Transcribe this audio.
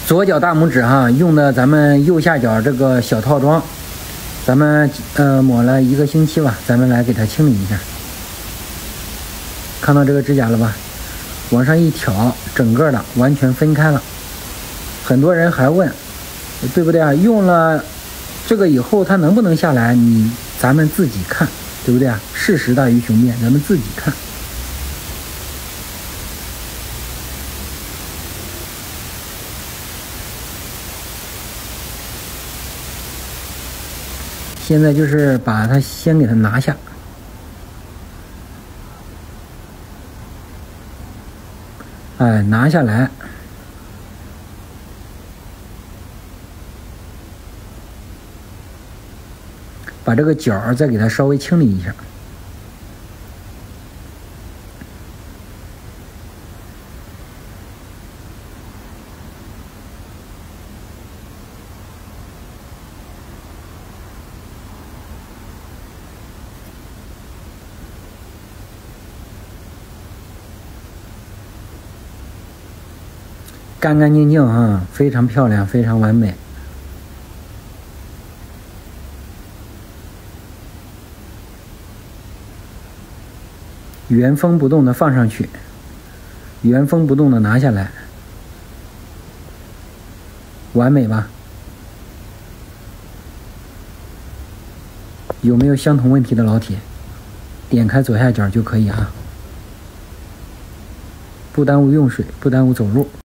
左脚大拇指哈，用的咱们右下角这个小套装，咱们抹了1个星期吧，咱们来给它清理一下。看到这个指甲了吧？往上一挑，整个的完全分开了。很多人还问，对不对啊？用了这个以后它能不能下来？咱们自己看，对不对啊？事实大于雄辩，咱们自己看。现在就是把它先给它拿下，哎，拿下来，把这个角再给它稍微清理一下。干干净净哈，非常漂亮，非常完美。原封不动的放上去，原封不动的拿下来，完美吧？有没有相同问题的老铁？点开左下角就可以啊，不耽误用水，不耽误走路。